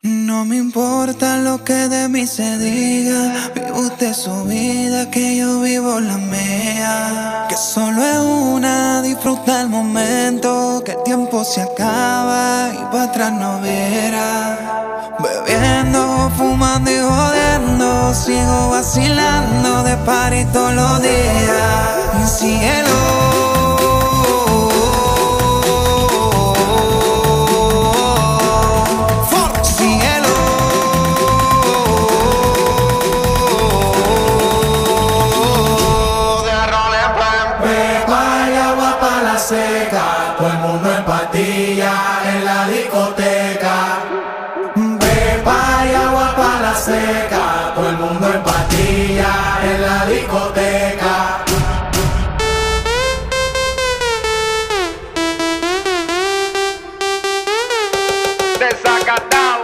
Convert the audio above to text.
No me importa lo que de mí se diga, vive usted su vida, que yo vivo la mía. Que solo es una, disfruta el momento, que el tiempo se acaba y para atrás no verá. Bebiendo, fumando y jodiendo, sigo vacilando de party todos los días. Y síguelo. Seca, todo el mundo en patilla en la discoteca. Pepa y agua para la seca, todo el mundo en patilla en la discoteca. De Zacatau.